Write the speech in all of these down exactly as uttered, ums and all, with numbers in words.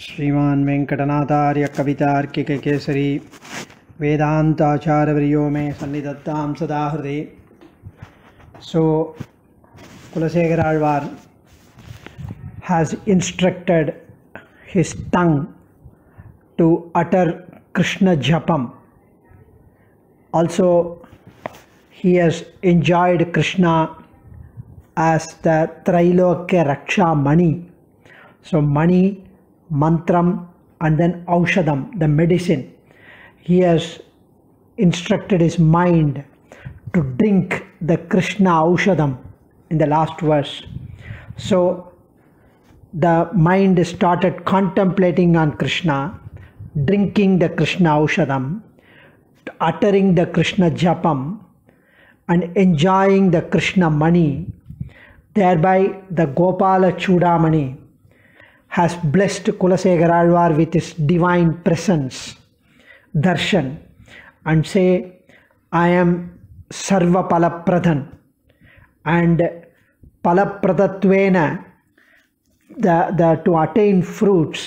श्रीमान वेंकटनाथार्य कवितार्किक केसरी वेदांताचार्यवर्यो मे सन्निधत्तां सदा हृदि. So Kulasekara Alvar has instructed his tongue to utter Krishna Japam. Also he has enjoyed Krishna as the Trailokya Raksha Mani. So Mani, Mantram and then Aushadam, the medicine. He has instructed his mind to drink the Krishna Aushadam in the last verse. So the mind started contemplating on Krishna, drinking the Krishna Aushadam, uttering the Krishna Japam and enjoying the Krishna Mani. Thereby the Gopala Chudamani has blessed Kulasekara Alvar with his divine presence, darshan, and say, I am Sarva Palapradhan, and Palapradatvena, the, the, to attain fruits,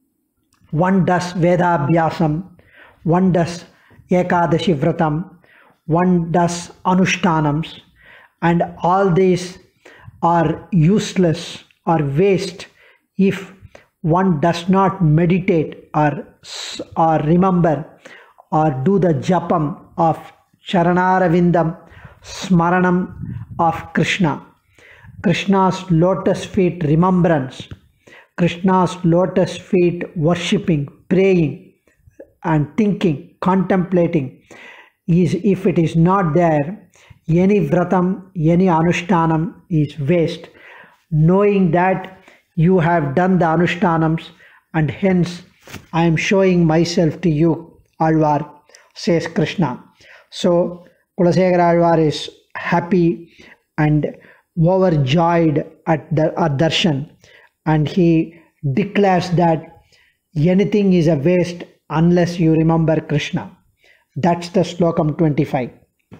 one does Vedabhyasam, one does Ekadashi Vratam, one does Anushtanams, and all these are useless or waste if one does not meditate or, or remember or do the japam of Charanaravindam, Smaranam of Krishna. Krishna's lotus feet remembrance, Krishna's lotus feet worshipping, praying and thinking, contemplating is, if it is not there, any vratam, any anushtanam is waste. Knowing that you have done the anushtanams and hence I am showing myself to you, Alvar, says Krishna. So Kulasekara Alvar is happy and overjoyed at the at darshan, and he declares that anything is a waste unless you remember Krishna. That's the slokam twenty-five.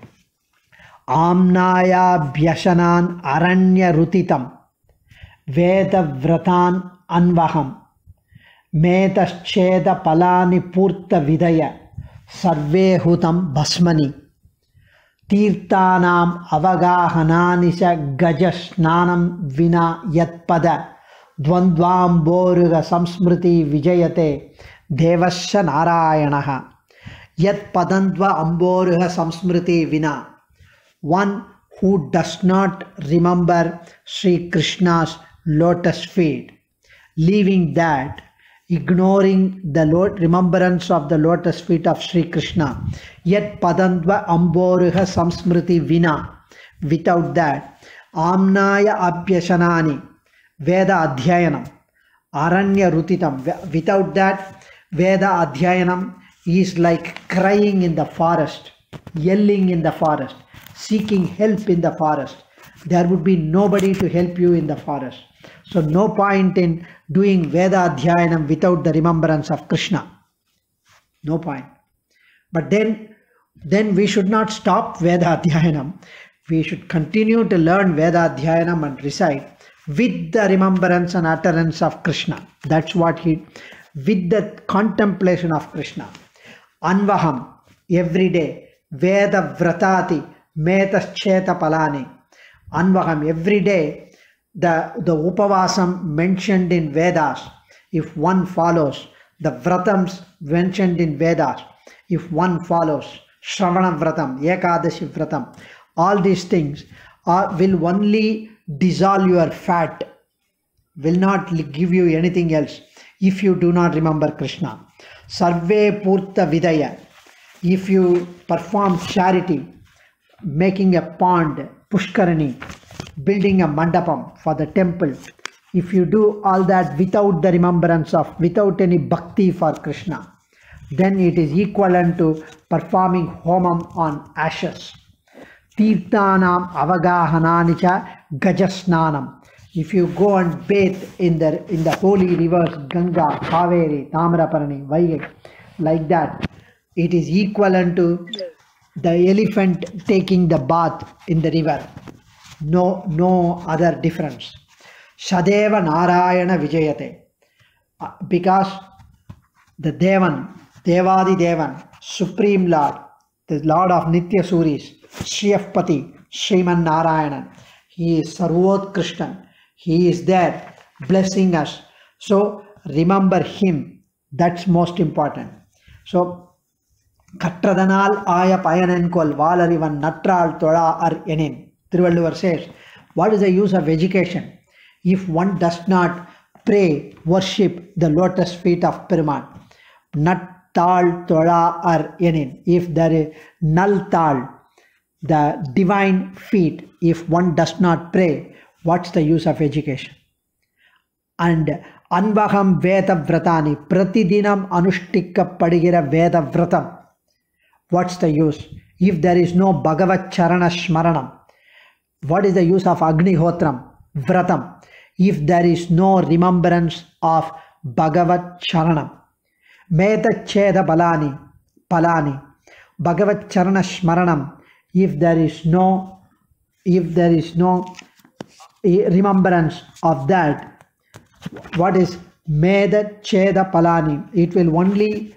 Amnaya Bhyashanan Aranya Rutitam Veda Vratan Anvaham Metascheda Palani Purta Vidaya Sarve Hutam Basmani Tirtanam Avagahananisha Gajasnanam Vina Yatpada Dvandvam Boruga Samsmriti Vijayate Devasya Narayanaha Yat Padandva Amboruga Samsmriti Vina. One who does not remember Sri Krishna's lotus feet, leaving that, ignoring the remembrance of the lotus feet of Sri Krishna, yet padandva amboruha samsmriti vina, without that, amnaya abhyashanani, Veda adhyayanam, aranya rutitam, without that, Veda adhyayanam is like crying in the forest, yelling in the forest, seeking help in the forest. There would be nobody to help you in the forest. So no point in doing Veda Adhyayanam without the remembrance of Krishna. No point. But then, then we should not stop Veda Adhyayanam. We should continue to learn Veda Adhyayanam and recite with the remembrance and utterance of Krishna. That's what he, with the contemplation of Krishna. Anvaham, every day. Veda Vratati, Metascheta Palani. Anvaham, every day. The, the Upavasam mentioned in Vedas, if one follows, the Vratams mentioned in Vedas, if one follows, Shravana Vratam, Ekadashi Vratam, all these things are, will only dissolve your fat, will not give you anything else if you do not remember Krishna. Sarve Purta Vidaya, if you perform charity, making a pond, Pushkarani, building a mandapam for the temple, if you do all that without the remembrance of, without any bhakti for Krishna, then it is equivalent to performing homam on ashes. Tirthanam avagahananicha gajasnanam. If you go and bathe in the, in the holy rivers Ganga, Kaveri, Tamraparani, Vaigai, like that, it is equivalent to the elephant taking the bath in the river. No, no other difference. Shadeva Narayana Vijayate. Uh, because the Devan, Devadi Devan, Supreme Lord, the Lord of Nitya Suris, Shriyapati, Sriman Narayanan, He is Sarvot Krishnan. He is there blessing us. So remember Him. That's most important. So, Katradanal Aya Payanenkol Valarivan Natral Tola Ar Enin. Thiruvalluvar says, what is the use of education if one does not pray, worship the lotus feet of Peruman? Nattal Tola Ar Enin. If there is Nal Tal, the divine feet, if one does not pray, what's the use of education? And Anvaham Veda Vratani, Pratidinam Anushtika Padigira Veda Vratam. What's the use? If there is no Bhagavat Charana Shmaranam, what is the use of Agnihotram, Vratam? If there is no remembrance of Bhagavat Charanam, Meta Cheda Balani, Palani, Bhagavat Charana Shmaranam, if there is no, if there is no remembrance of that, what is Meda Cheda Palani? It will only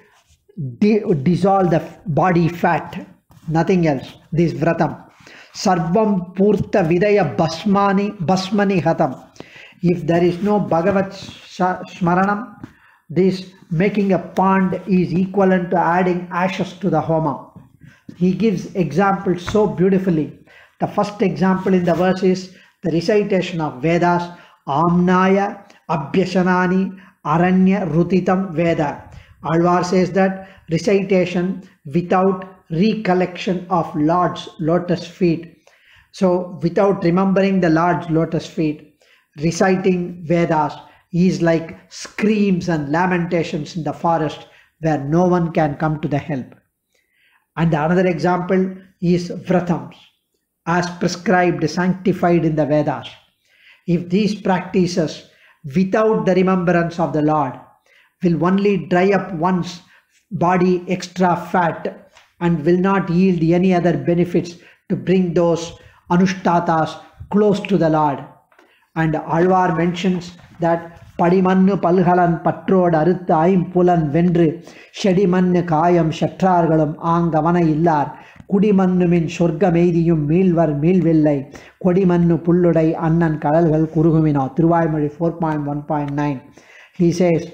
dissolve the body fat, nothing else. This Vratam. Sarvam Purta Vidaya Basmani Basmani Hatam. If there is no Bhagavat Smaranam, this making a pond is equivalent to adding ashes to the homa. He gives examples so beautifully. The first example in the verse is the recitation of Vedas, Amnaya, Abhyasanani, Aranya, Rutitam, Veda. Alvar says that recitation without recollection of Lord's lotus feet. So without remembering the Lord's lotus feet, reciting Vedas is like screams and lamentations in the forest where no one can come to the help. And another example is Vratams, as prescribed, sanctified in the Vedas. If these practices without the remembrance of the Lord will only dry up one's body extra fat and will not yield any other benefits to bring those anushtatas close to the Lord. And Alvar mentions that Padimannu Palhalan Patrod Arutha Aim Pulan Vendru Shedimannu Kayam Shatrargalum Angavana Illar Kudimannu Min Shurga Mediyum Milvar Milvillai Kodimannu Pulludai Annan Kadalgal Kurugumino. Thiruvaimozhi four point one point nine. He says,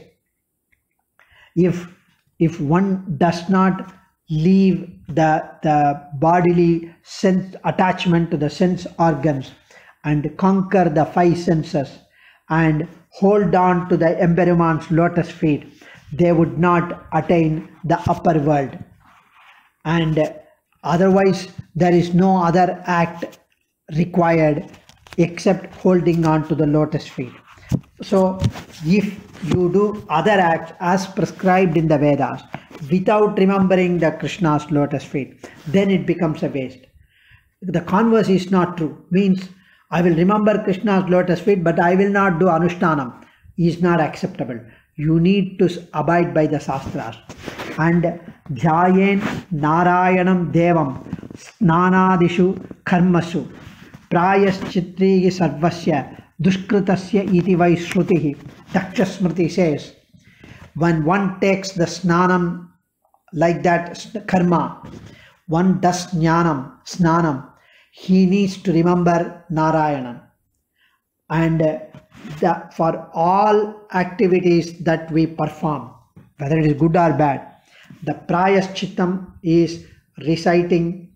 if if one does not leave the the bodily sense attachment to the sense organs and conquer the five senses and hold on to the Emperuman's lotus feet, they would not attain the upper world. And otherwise there is no other act required except holding on to the lotus feet. So if you do other acts as prescribed in the Vedas without remembering the Krishna's lotus feet, then it becomes a waste. The converse is not true. Means I will remember Krishna's lotus feet, but I will not do Anushtanam. Is not acceptable. You need to abide by the Shastras. And Dhyayen Narayanam Devam Snanadishu Karmasu Prayaschitrihi Sarvasya Dushkritasya iti vai Shrutihi. Daksha Smriti says, when one takes the Snanam like that karma, one does Jnanam, Snanam, he needs to remember Narayanan. And the, for all activities that we perform, whether it is good or bad, the Prayaschittam is reciting,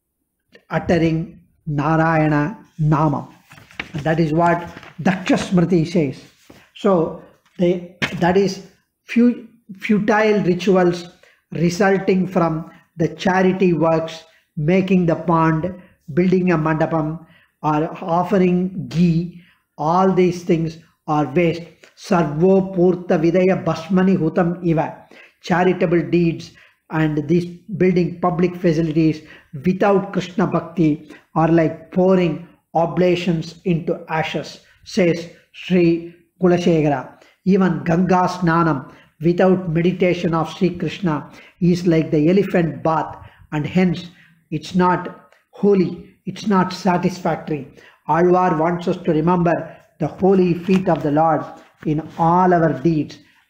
uttering Narayana Nama. And that is what Daksha Smriti says. So they, that is few, futile rituals resulting from the charity works, making the pond, building a mandapam, or offering ghee. All these things are waste. Sarvo Purta Vidaya Basmani Hutam Iva. Charitable deeds and these building public facilities without Krishna Bhakti are like pouring oblations into ashes, says Sri Kulashegara. Even Ganga Snanam without meditation of Sri Krishna is like the elephant bath, and hence it's not holy, it's not satisfactory. Alvar wants us to remember the holy feet of the Lord in all our deeds.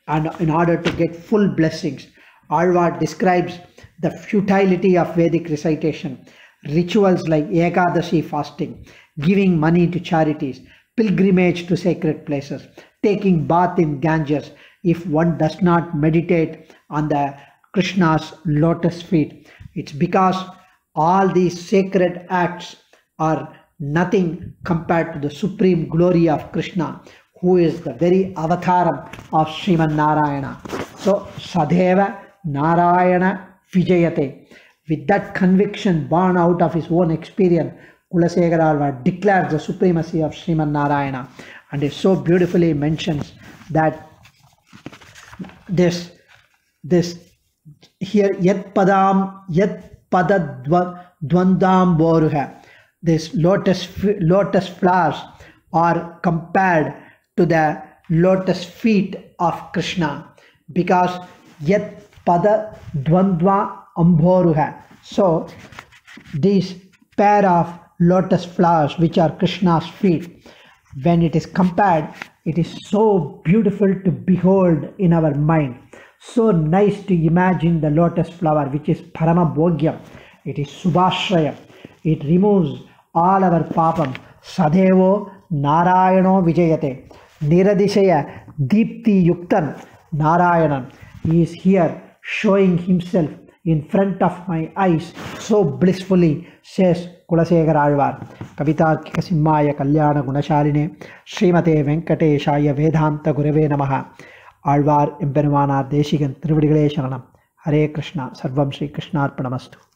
and in order to get full blessings. Alvar describes the futility of Vedic recitation, rituals like Ekadashi fasting, giving money to charities, pilgrimage to sacred places, taking bath in Ganges if one does not meditate on the Krishna's lotus feet. It's because all these sacred acts are nothing compared to the supreme glory of Krishna, who is the very avataram of Sriman Narayana. So, Sadheva Narayana Vijayate. With that conviction born out of his own experience, Kulasekara Alvar declares the supremacy of Sriman Narayana, and it so beautifully mentions that this, this here, Yat Padam, Yat Pada Dvandam Boruha, this lotus, lotus flowers are compared to the lotus feet of Krishna, because Yat Pada Dvandva Amboruha. So these pair of lotus flowers which are Krishna's feet, when it is compared, it is so beautiful to behold in our mind, so nice to imagine the lotus flower which is Parama Bhogyam, it is Subhashraya, it removes all our papam. Sadevo Narayano Vijayate, Niradishaya Deepti Yuktan Narayanan. He is here showing himself in front of my eyes so blissfully, says Kulasekara Alvar. Kavitarkika Simhaya Kalyana Gunashaline Srimate Venkateshaya Vedanta Gurave Namaha. Alvar Emperumanar Deshigan Tiruvadigalai Sharanam. Hare Krishna. Sarvam Shri Krishnarpanamastu.